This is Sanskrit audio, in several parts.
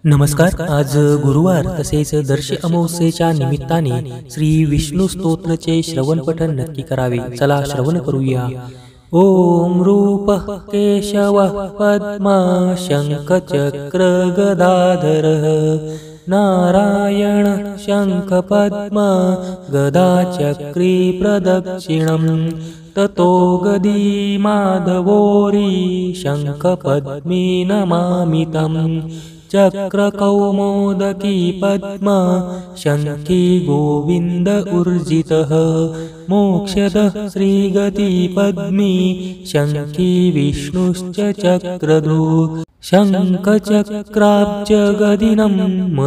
नमस्कार। आज गुरुवार तसेच दर्श अमावस्येच्या निमित्ताने श्री विष्णू स्तोत्रचे श्रवण पठण नक्की करावे। चला श्रवण करूया। ओम रूप केशव पद्मा शंख चक्र गदाधर नारायण शंख पद्मा गदा चक्री प्रदक्षिणम ततो गदी माधवोरी शंख पद्मी नमामि तम् चक्र कौमोदकी पद्मा शंखी गोविंद ऊर्जितः मोक्षदः श्रीगति पद्मी शंखी विष्णुश्च चक्रधृक् शंख चक्राब्ज गदिनं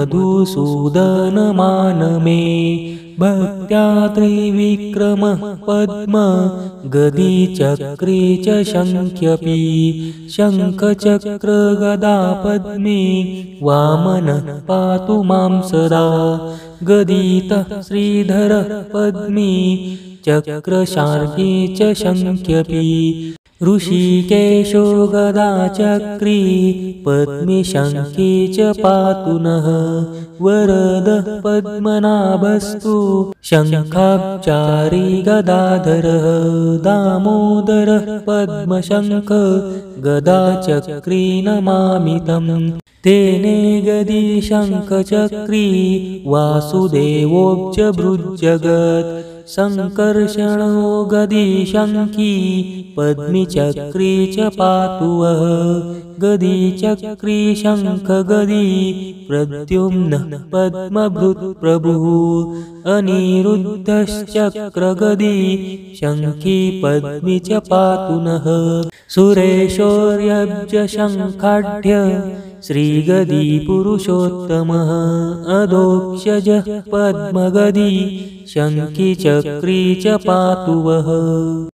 मधुसूदनमानमे भक्त्या त्रिविक्रमः पद्म गदी चक्रे च शंख्यपि शंख चक्र गदा पद्मे वामनः पातु मां सदा गदितः श्रीधरः पद्मे चक्रशार्ङ्गे च शंख्यपि ऋषिकेशो गदा चक्री पद्मे शंखे च पातु नः वरदः पद्मनाभस्तु शंखाचारी गदाधरः दामोदरः पद्मशंख गदा चक्री नमामि तम् तेने गदी शंख चक्री वासुदेवोऽब्ज भृज्जगत् संकर्षणो गदी शंखी पद्मी चक्री च पातु वः गदी चक्री शंख गदी प्रद्युम्नः पद्मभृत् प्रभुः अनिरुद्धश्चक्र गदी शंखी पद्मी च पातु नः सुरेशोर्यब्ज शंखाढ्य श्रीगदी पुरुषोत्तमः अधोक्षजः पद्मगदी शंखी चक्री च पातु वः।